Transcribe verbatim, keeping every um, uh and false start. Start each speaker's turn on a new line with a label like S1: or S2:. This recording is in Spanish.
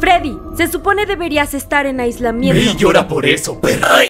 S1: Freddy, se supone deberías estar en aislamiento.
S2: Ve y llora por eso, perra.